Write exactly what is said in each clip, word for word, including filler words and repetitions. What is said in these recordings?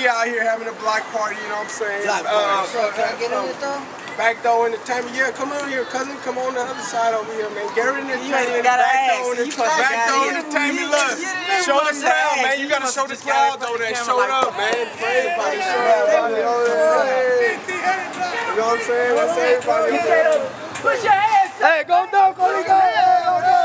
out here having a block party, you know what I'm saying? Block uh, party. So, Can I get in it though? Back door entertainment, yeah, come on here, cousin, come on the other side over here, man. Garrett entertainment, gotta back ask. door You entertainment, back door entertainment, look. Show the crowd, man. You gotta show the crowd though that showed up, man. For everybody, show everybody. You know what I'm saying? That's everybody. Put your hands up. Hey, go down, go down, go down.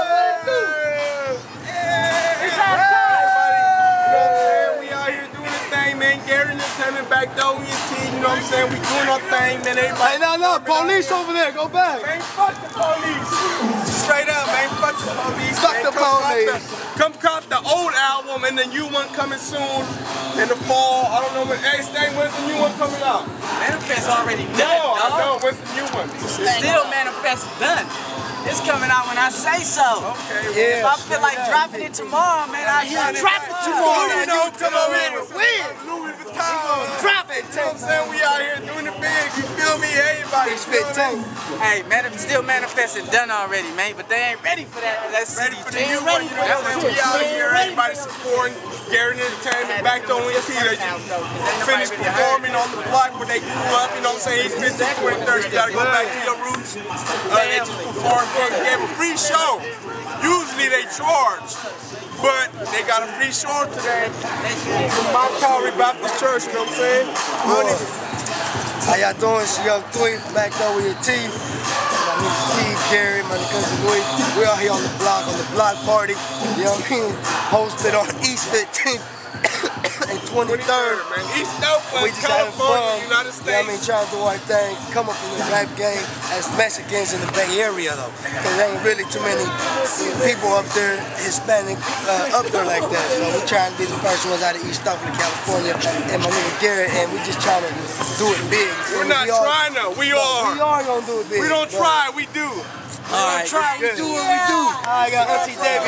It's our time. We out here doing the thing, man. Garrett entertainment, back door with your team. You know what I'm saying? We doing our thing, man. Everybody. Hey, no, no, police over there, go back. Man, fuck the police. Straight up, man. Fuck the police. Fuck the police. Come cop the old album and the new one coming soon in the fall. I don't know when. Hey, Stang, when's the new one coming out? Manifest already done. No, I dog. know. When's the new one? Still Manifest done. It's coming out when I say so. Okay. Yeah. If I feel like dropping it tomorrow, man, I hear drop it tomorrow. You know, come over here with Louis Vuitton. Drop it, You know what I'm saying? We out here doing the big. You feel me? Everybody. It's fifteen. Hey, man, it's still manifested done already, man, but they ain't ready for that. That's Ready for the They new ain't one. ready You for know what I'm saying? that. We out here. Everybody supporting Garrett Entertainment. Back on N T. They finished performing on the block where they grew up. You know what I'm saying? He's fifteen, twenty, thirty. You gotta go back to your roots. Uh, they just performed. They gave a free show. Usually they charge, but they got a free show today from Mount Calvary Baptist Church. You know what I'm saying? How y'all doing? It's Young Three, back there with your team. My name is Steve, Gary, my cousin Louis. We're out here on the block, on the block party. You know what I mean? Hosted on East fifteenth and twenty-third. Man. East Oakland, We just having fun. California, United You know what I mean? States. Trying to do our thing. Come up in the rap game as Mexicans in the Bay Area, though. Because there ain't really too many people up there, Hispanic, uh, up there like that. So we're trying to be the first ones out of East Oakland, California. And my nigga Garrett, and we just trying to do it big. We're not we all, trying to. We no, are. We are going to do it big. We don't but, try, we do. All right, try, we good. do what we do. I got Auntie Debbie.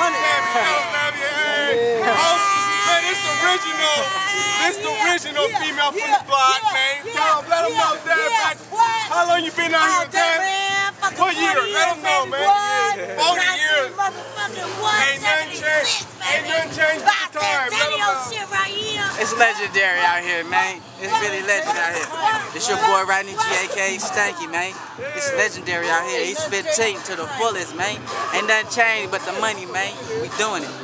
Man, it's the original, this the original female from the block, man. Tell them, let them know, Dad. How long you been out here, Dad? What year? Let them know, man. forty years. Ain't nothing changed. Ain't nothing changed with the time. Let them know. It's legendary out here, man. It's really legendary out here. It's your boy Rodney G A K Stanky, man. It's legendary out here. He's fifteen to the fullest, man. Ain't nothing changed but the money, man. We doing it.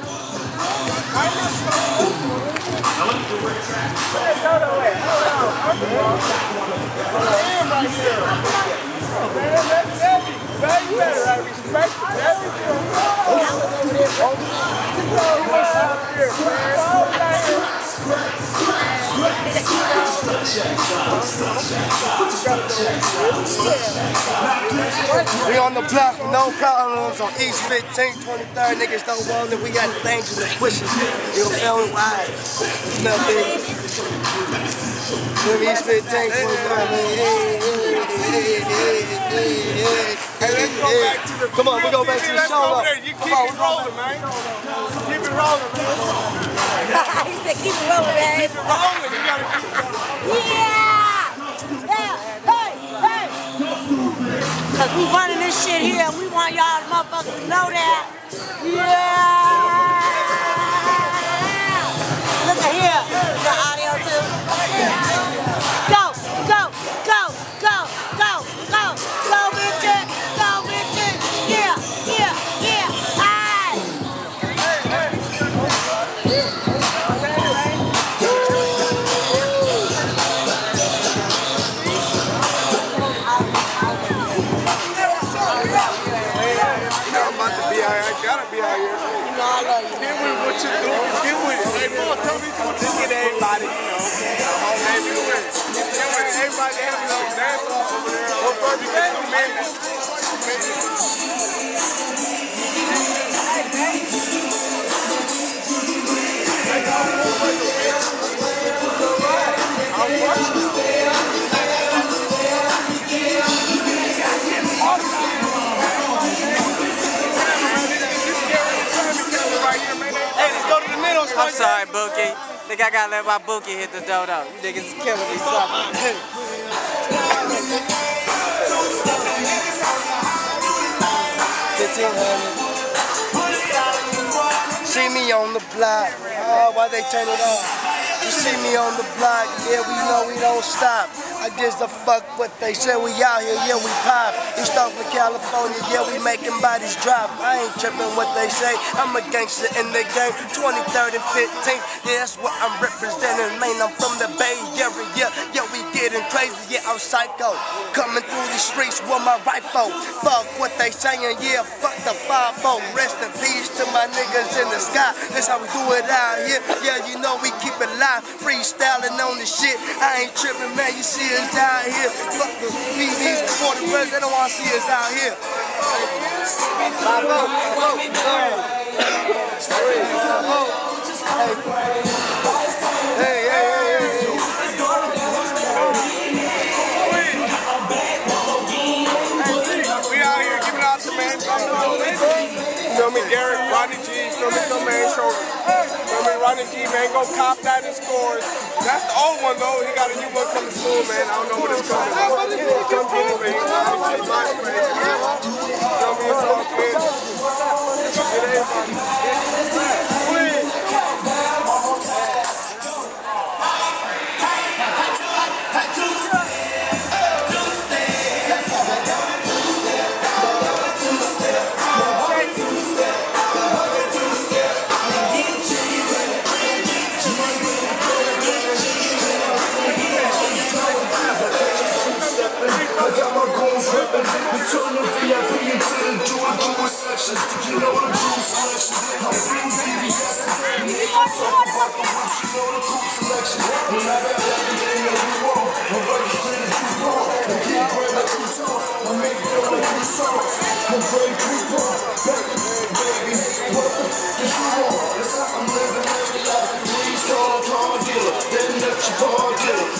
We on the block with no problems on East fifteenth, twenty-third. Niggas don't want it. We got things in the bushes. You feel me? Wide. It's nothing. East fifteenth, twenty-third, man. Hey, hey, hey, hey, hey, Hey, let's go back to the Come on, we go back to the Let's show. go Up. there. You keep it rolling, man. Keep it rolling, man. He said, keep it rolling, man. Keep it rolling. You gotta keep it rolling. Yeah! Yeah! Hey! Hey! Cause we running this shit here and we want y'all motherfuckers to know that. Yeah! Look at here. The audio too. Go! Go! Go! Go! Go! Go! Go, Richard! Go, Richard! Yeah! Yeah! Yeah! Aye! I gotta be out here. You know I love you. Get with what you do. Get with it. Hey, boy, tell me what to get everybody, you know. Hey, get with it. Get with it. Everybody having a dance off over there. What first you get two minutes? I'm watching. I'm sorry, Bookie. Think I gotta let my Bookie hit the dodo. You niggas is killing me something. fifteen hundred. See me on the block. Oh, why they turn it off? You see me on the block, yeah, we know we don't stop. I gives a fuck what they say, we out here, yeah, we pop. East Oakland, California, yeah, we making bodies drop. I ain't tripping what they say, I'm a gangster in the game. twenty, thirty, fifteen, yeah, that's what I'm representing. Man, I'm from the Bay Area, yeah, we getting crazy, yeah, I'm psycho. Coming through these streets with my rifle. Fuck what they saying, yeah, fuck the five oh. Rest in peace to my niggas in the sky. That's how we do it out here, yeah, you know we keep it live. Freestyling on the shit, I ain't tripping, man, you see us out here. Fuck the P Ds before the rest, they don't want to see us out here. five oh, hey, hey, hey, hey. We out here giving out the man. Feel me, Garrett, Ronnie G, feel me, no man shoulder. Feel me, Ronnie G, man, go cop that and scores. That's the old one though, he got a new one coming soon, man. I don't know what it's coming. It's coming in, man. Ronnie G, my man. Feel me, it's all good. It is. Turn the V I P into the dual sections. You know the true selection. I'm blue D V S. You talk about the whips, you know the cool selection. When I got everything that we want, I'm right straight as you want. I keep bread like you talk, I make dough like you saw. I'm very